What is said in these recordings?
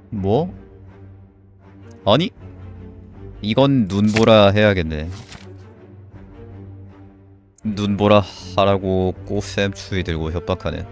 뭐? 아니? 이건 눈보라 해야겠네. 눈보라 하라고 꽃샘 추위 들고 협박하네.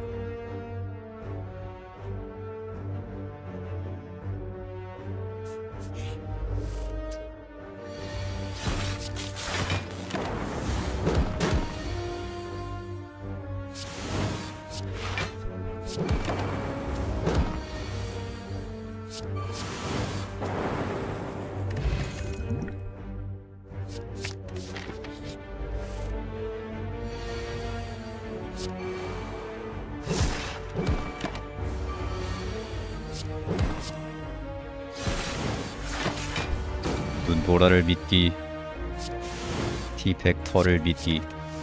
눈보라를 믿기, T-벡터를 믿기.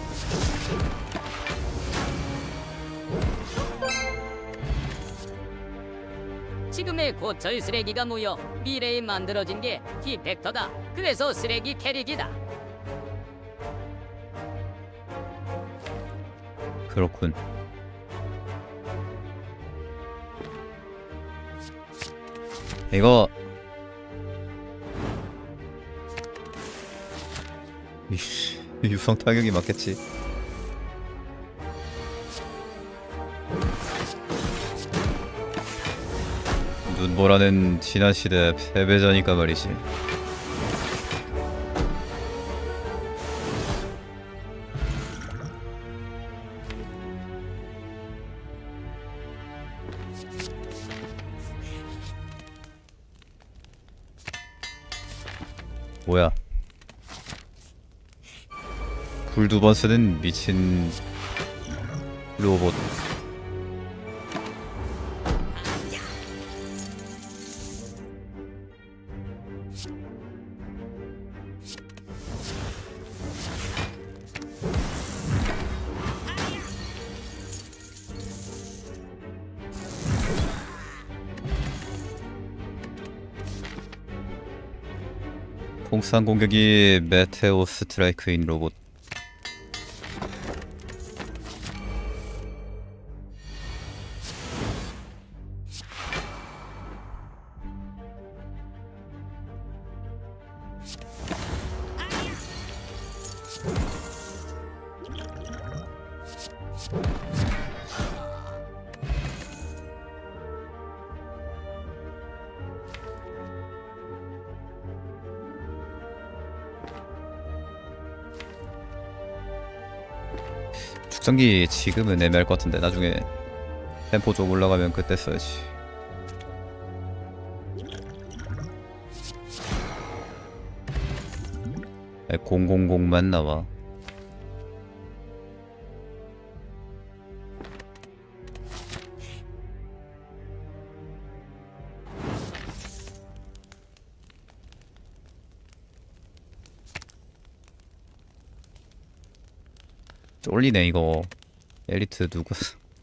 지금의 고철 쓰레기가 모여 미래에 만들어진 게 T-벡터다. 그래서 쓰레기 캐릭이다. 그렇군. 이거 유성 타격이 맞겠지. 눈보라는 지난 시대 패배자니까 말이지. 뭐야? 불 두 번 쓰는 미친 로봇. 폭산 공격이 메테오 스트라이크인 로봇. 축전기 지금은 애매할 것 같은데 나중에 템포 좀 올라가면 그때 써야지. 000만 나와. 쫄리네 이거. 엘리트 누구?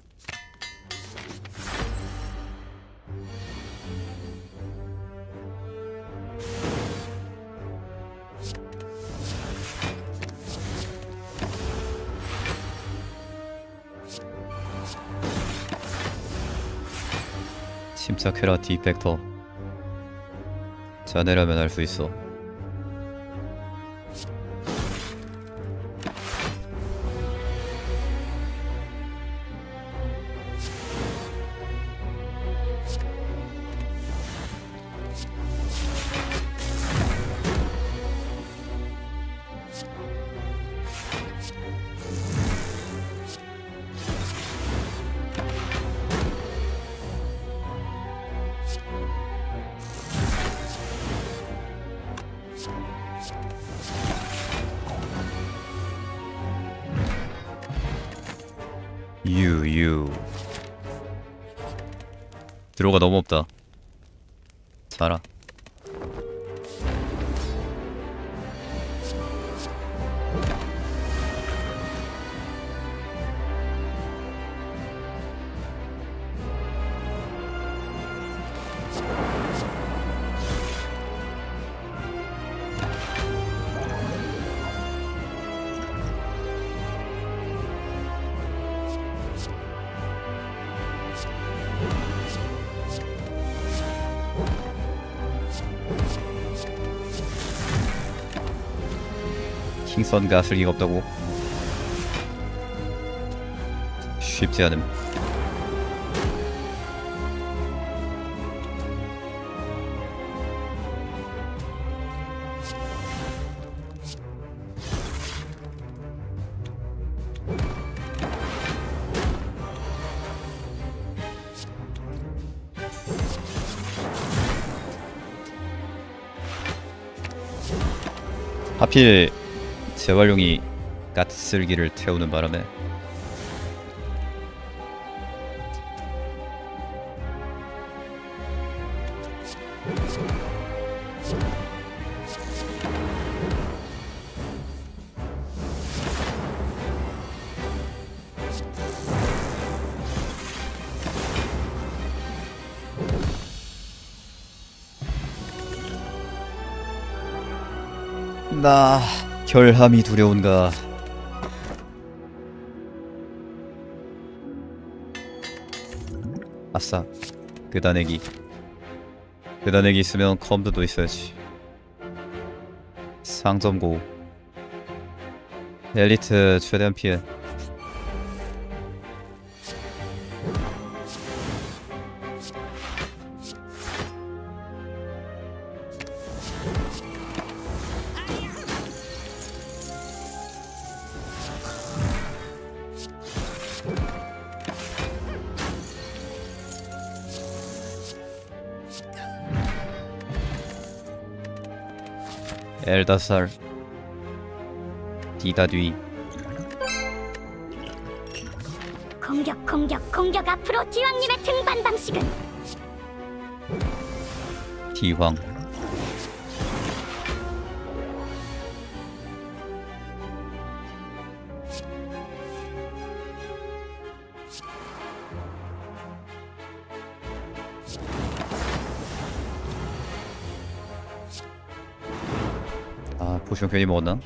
침착해라 T-벡터. 자네라면 할 수 있어. 유 드로가 너무 없다. 자라. 킹선 가슬기가 없다고? 쉽지 않음. 하필 재활용이 가스슬기를 태우는 바람에 나 결함이 두려운가. 아싸, 그다내기 있으면 컴드도 있어야지. 상점 고 엘리트 최대한 피해. 엘다살 디다뒤 공격 앞으로 지왕님의 등반 방식은 디황 아 포션 괜히 먹었나?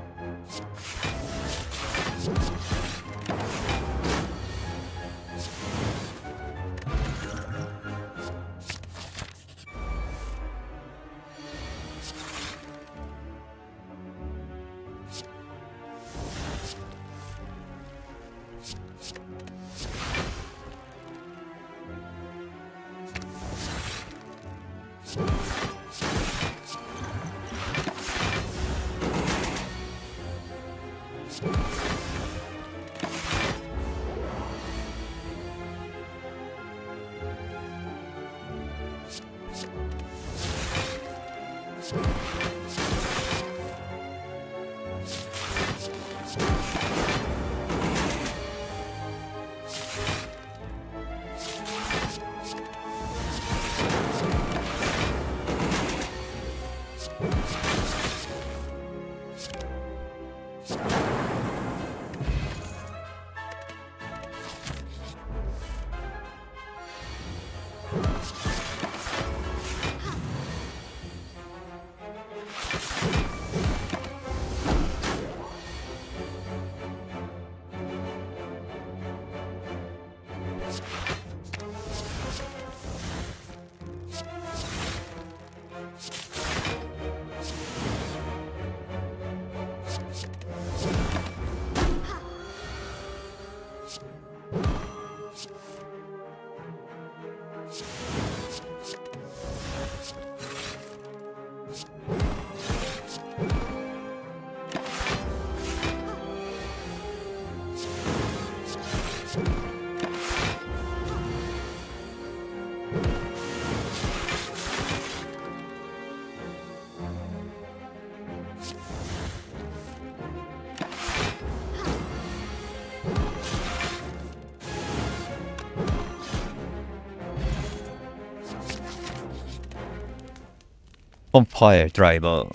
펌파일 드라이버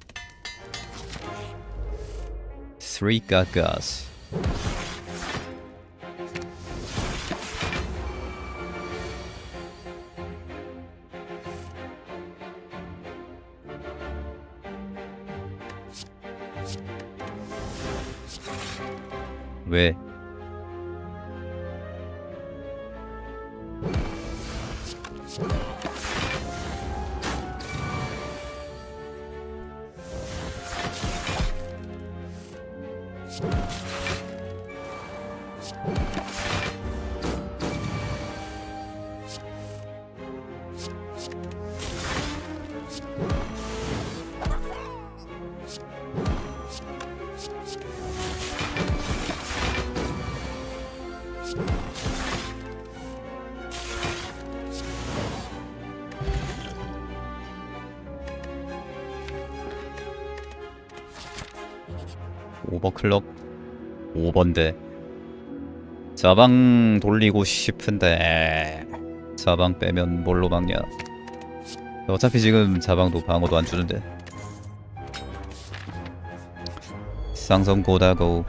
3 가가스 왜? 오버클럭 5번데 자방 돌리고 싶은데 자방 빼면 뭘로 막냐. 어차피 지금 자방도 방어도 안 주는데. 쌍성 고다고.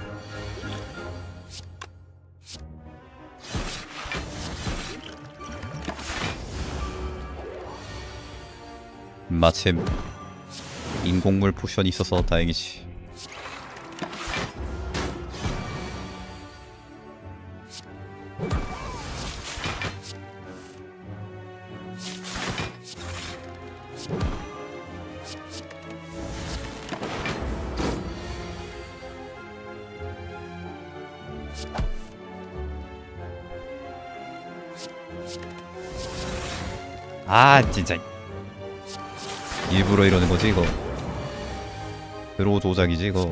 마침 인공물 포션이 있어서 다행이지. 아 진짜 일부러 이러는 거지 이거. 드로우 조작이지 이거.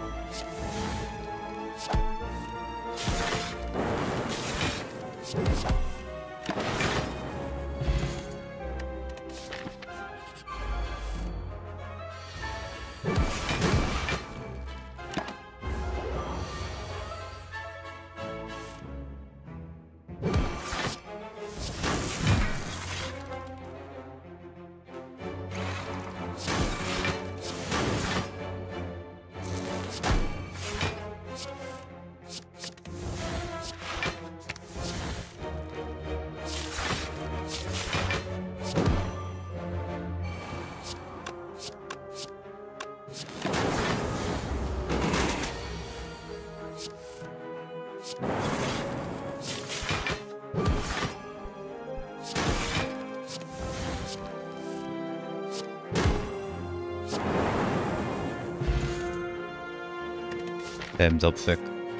뱀 접색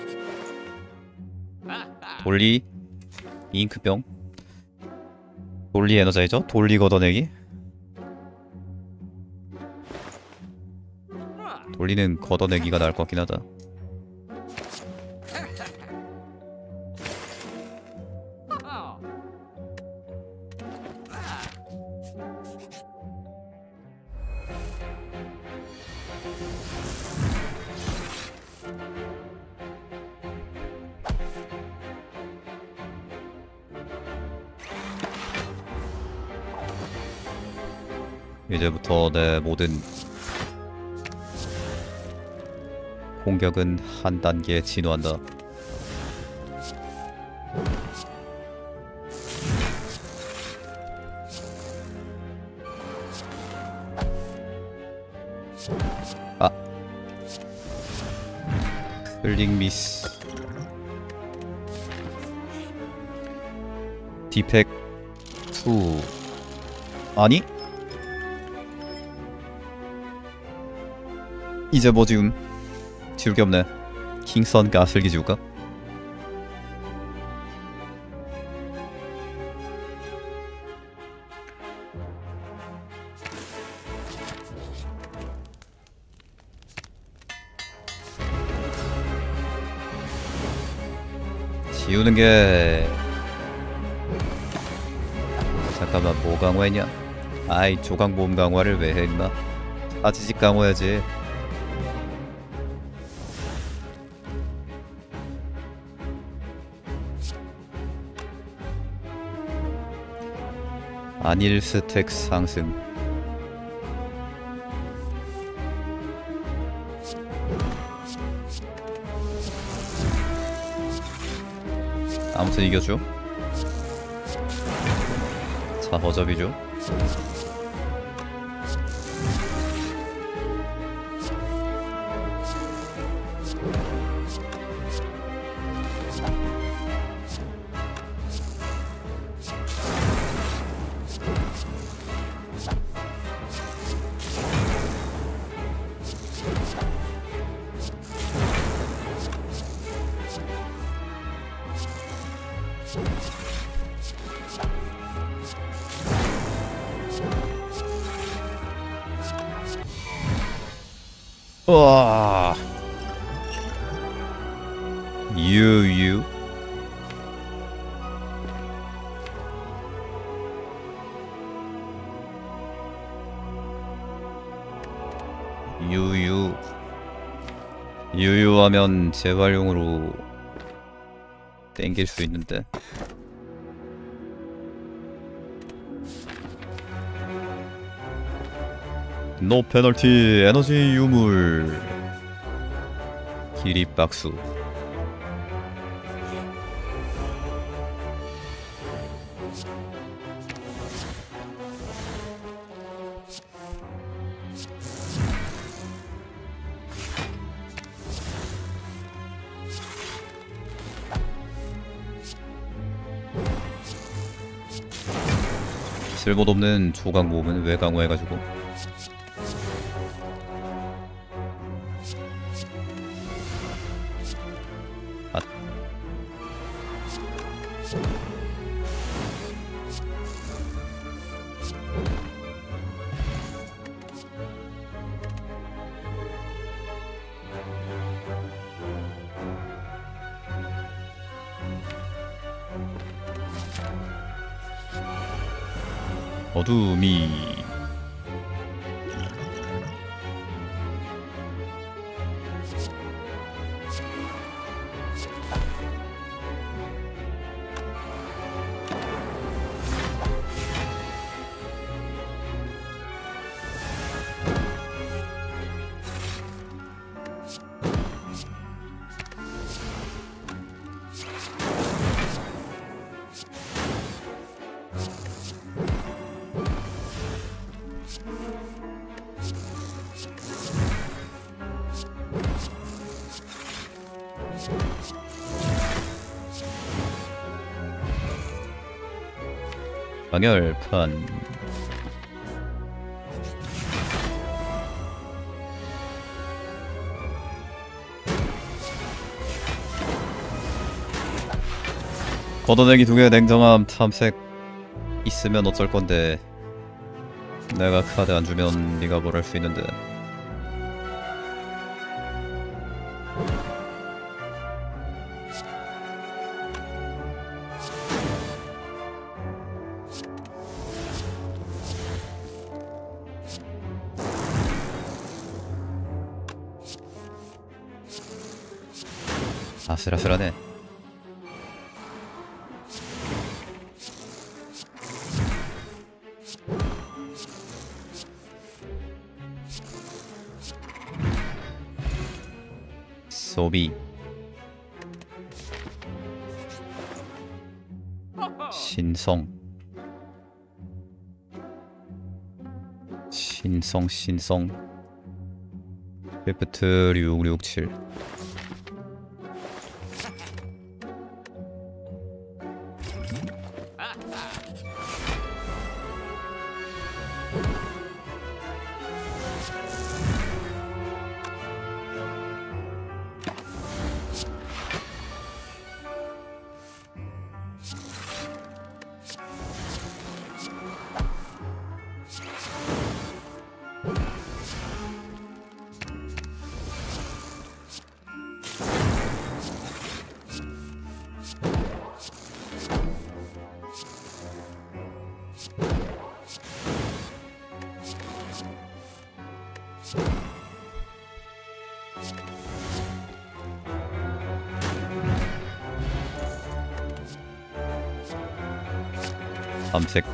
돌리 잉크병 돌리 에너자이저 돌리 걷어내기. 돌리는 걷어내기가 나을 것 같긴 하다. 이제부터 내 모든 공격은 한 단계 진화한다. 아 클릭 미스. 디펙 2 아니? 이제 뭐 지금 지울 게 없네. 킹선 가슬기 지울까? 지우는 게 잠깐만 뭐 강화했냐? 아이 조각모음 강화를 왜 해 임마. 사지직 강화해야지. 안일 스택 상승. 아무튼 이겨줘. 자 버접이죠. 와. 유유. 유유. 유유하면 재활용으로 땡길 수 있는데. 노 페널티 에너지 유물 기립박수. 쓸모도 없는 조각 모음은 왜 강화해가지고. 아. 어둠이 방열판. 걷어내기 2개 냉정함 탐색 있으면 어쩔 건데. 내가 카드 안 주면 네가 뭘 할 수 있는데. 아슬아슬하네. 소비. 신성. 신성. 리프트 6667. 밤색.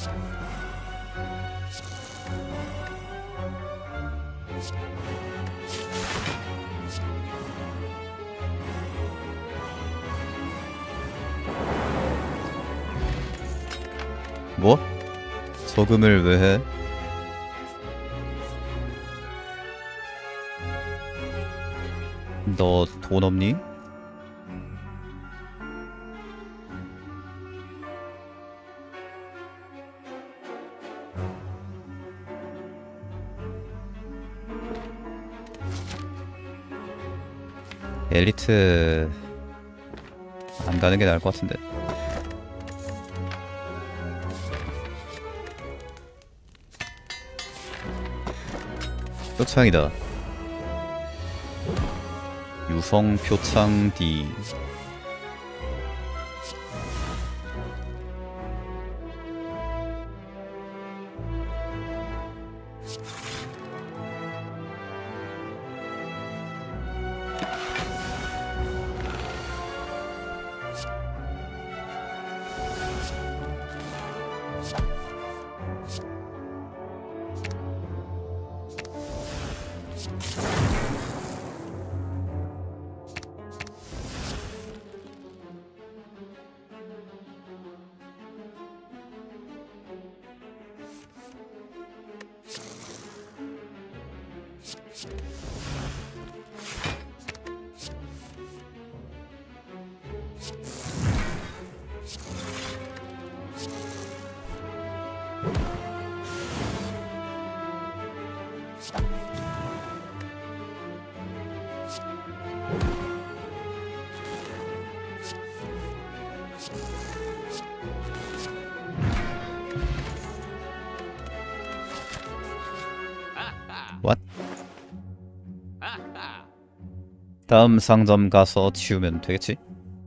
뭐? 저금을 왜 해? 너 돈 없니? 엘리트 안 가는 게 나을 것 같은데. 표창이다. 유성 표창 D. What? 다음 상점 가서 치우면 되겠지?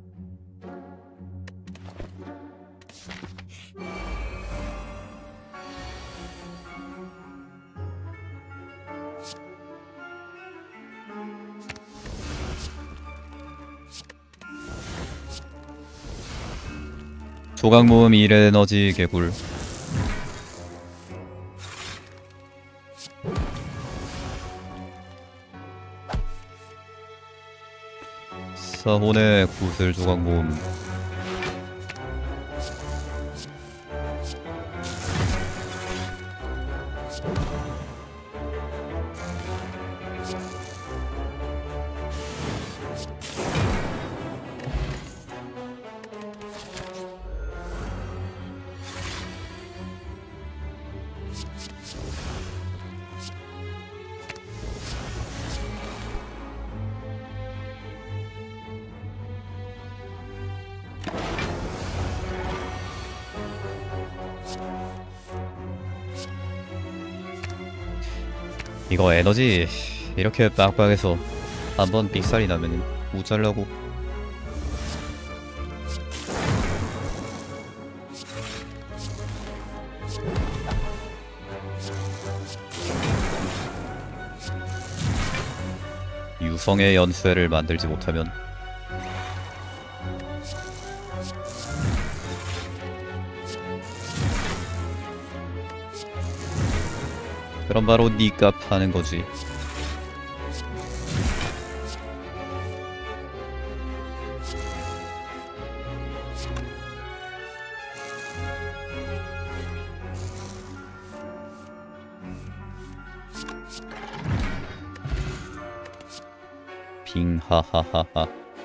조각 모음 1에너지 개굴. 사혼의 구슬 조각 모음. 이거 에너지 이렇게 빡빡해서 한번 삑살이 나면 우짤라고. 유성의 연쇄를 만들지 못하면 그럼 바로 니가 파는 거지. 빙하하하하.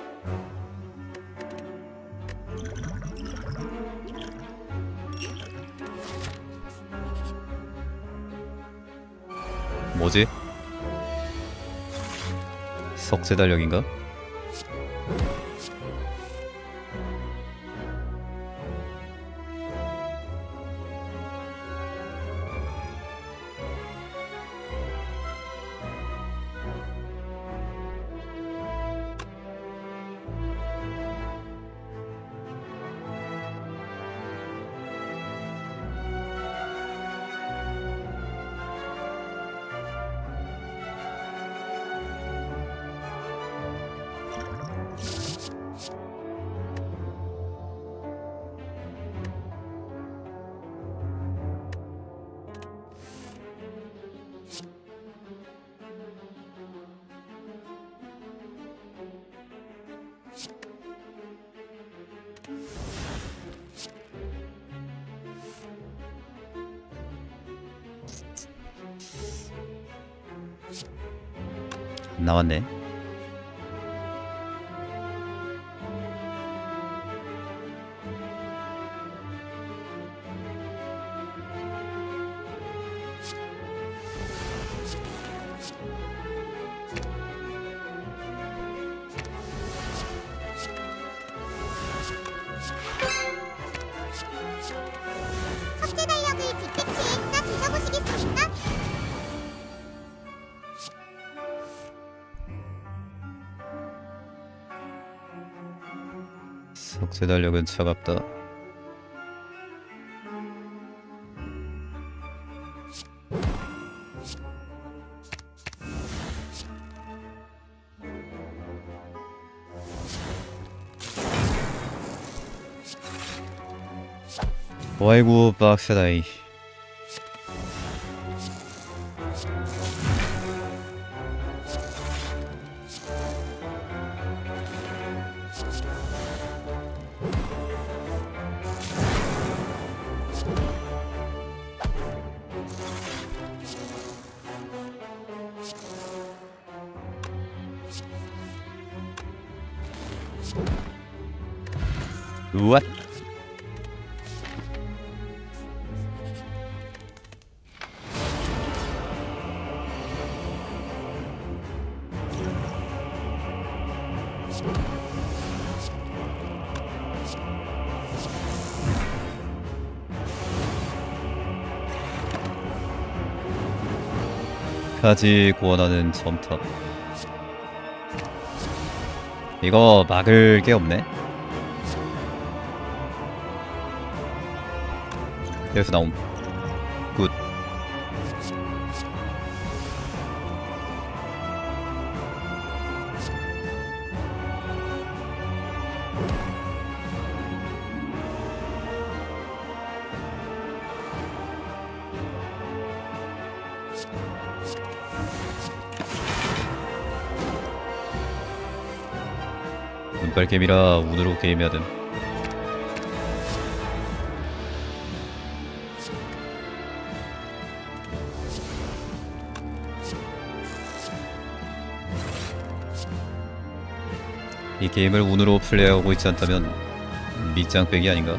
뭐지? 석재 달력인가? 나왔네. 석재 달력을 빅팩트에 드셔보시겠습니까? 석재 달력은 차갑다. 아이고 빡세다이. 우왓. 가지고 원하는 점탑. 이거 막을 게 없네. 여기서 나옴. 굿. 운빨 게임이라 운으로 게임해야 됨. 이 게임을 운으로 플레이하고 있지 않다면 밑장빼기 아닌가?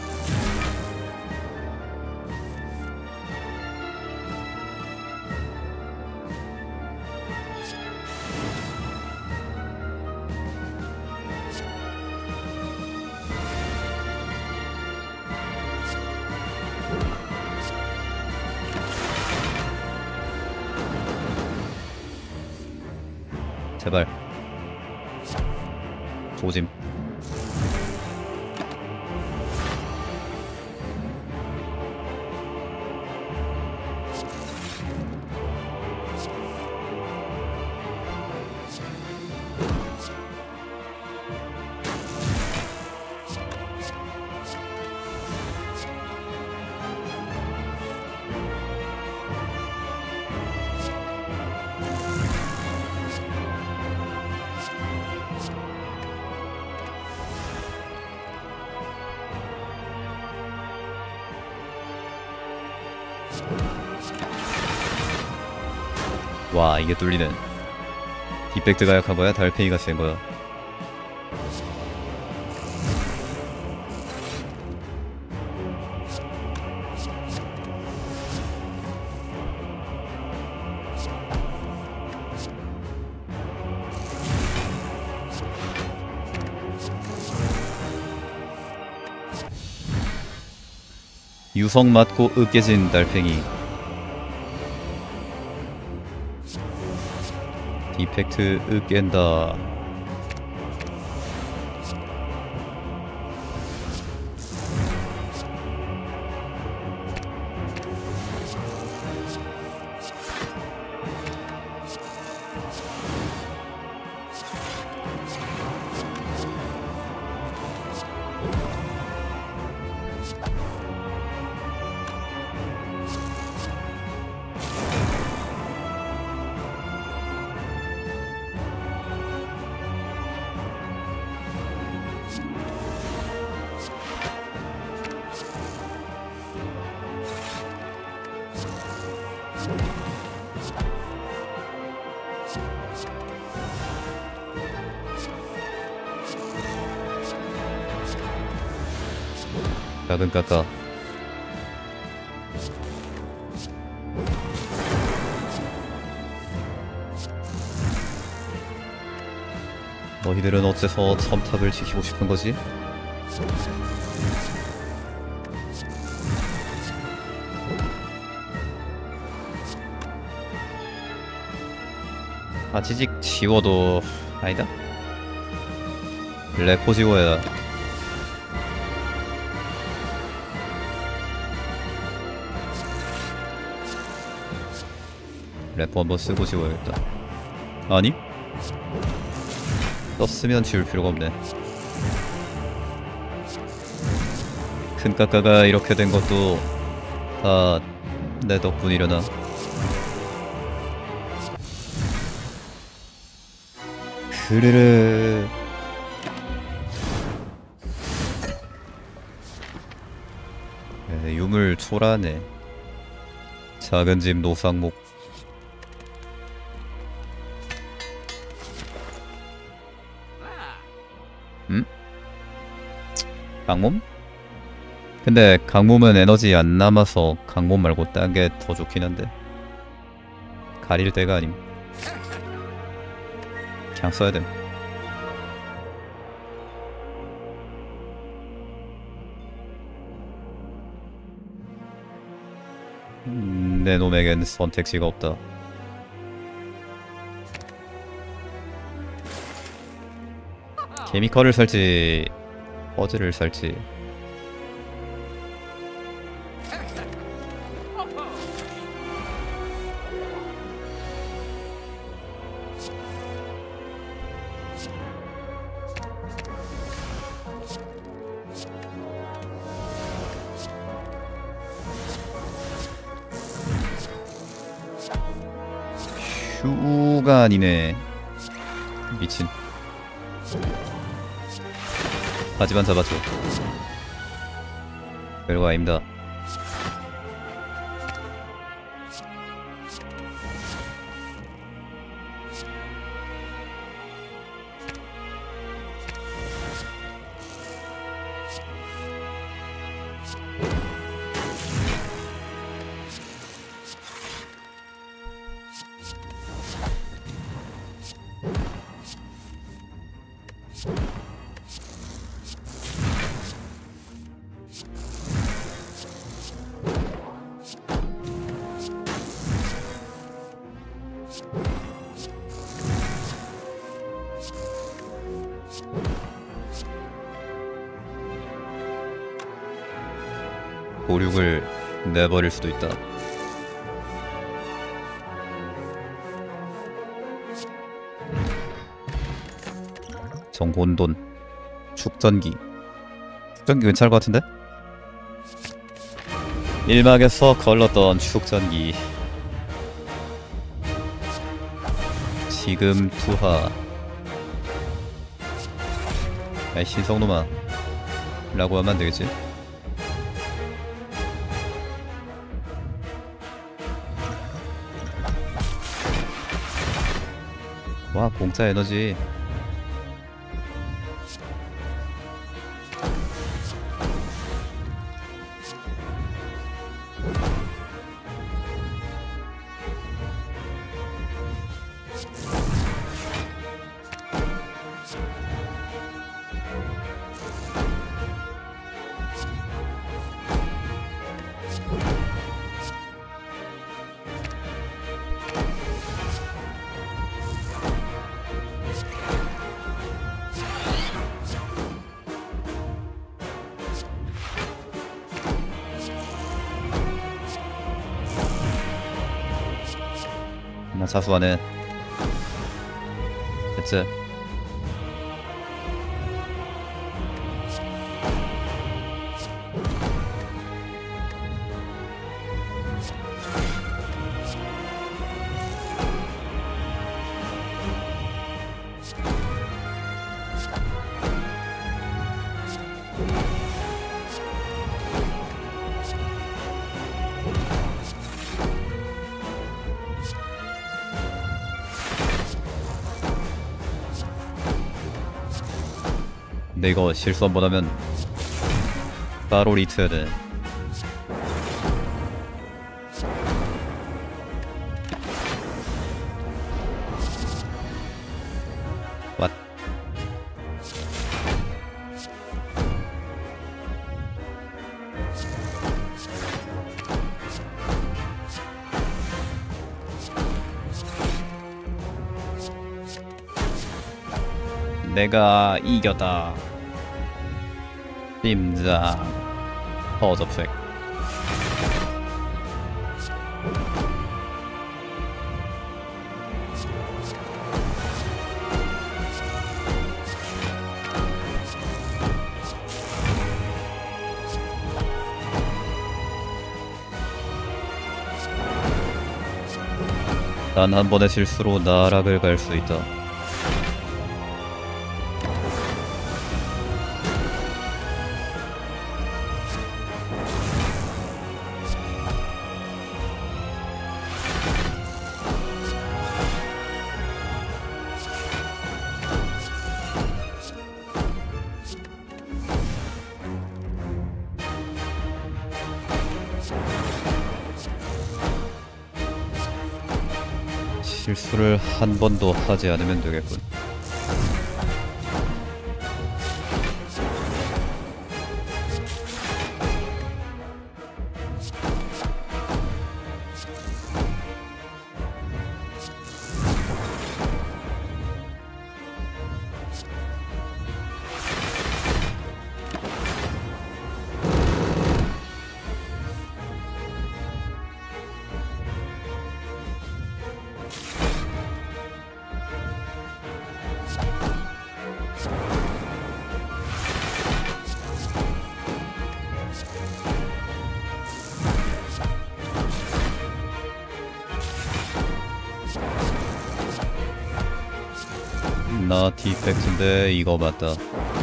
제발 조짐. 와, 이게 뚫리네. 디펙트가 약한 거야? 달팽이가 센 거야? 유성 맞고 으깨진 달팽이. 디펙트 으깬다. 작은 까까. 너희들은 어째서 첨탑을 지키고 싶은 거지? 아지직 지워도 아니다. 레포 지워야. 레포 한번 쓰고 지워야겠다. 아니? 썼으면 지울 필요가 없네. 큰 까까가 이렇게 된 것도 다 내 덕분이려나. 그르르. 유물 초라하네. 작은 집 노상목. 강몸? 근데 강몸은 에너지 안 남아서 강몸 말고 딴 게 더 좋긴 한데 가릴 때가 아님. 그냥 써야 됨. 내 놈에겐 선택지가 없다. 케미컬을 살지 퍼즐을 살지. 휴가 아니네. 미친. 하지만 잡았죠. 별거 아닙니다. 보륙을 내버릴 수도 있다. 정혼돈, 축전기. 축전기 괜찮을 것 같은데? 일막에서 걸렀던 축전기. 지금 투하. 야이 신성놈아 라고 하면 안되겠지? 와 공짜 에너지. 나 사수하네. 됐지? 근데 이거 실수 한번 하면 바로 리트해야 돼. 왓. 내가 이겼다. 심장 허접색. 단 한 번의 실수로 나락을 갈 수 있다. 실수를 한 번도 하지 않으면 되겠군. 나 디펙트인데 이거 맞다.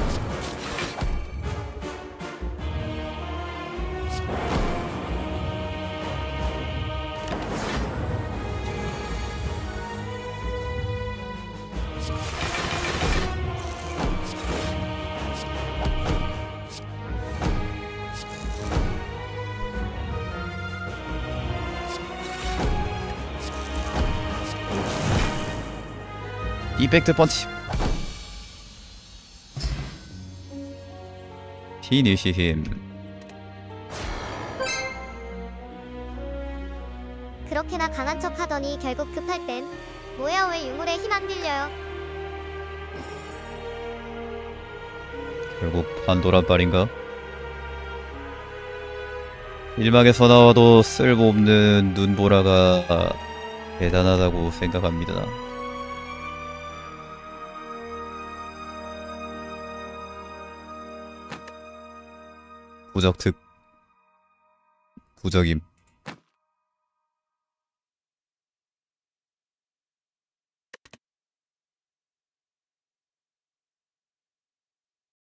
이펙트 펀치. 피니시 힘. 그렇게나 강한 척 하더니 결국 급할 땐 뭐야 왜 유물에 힘 안 빌려요? 결국 판도란 말인가? 일막에서 나와도 쓸모없는 눈보라가 대단하다고 생각합니다. 부적특 부적임.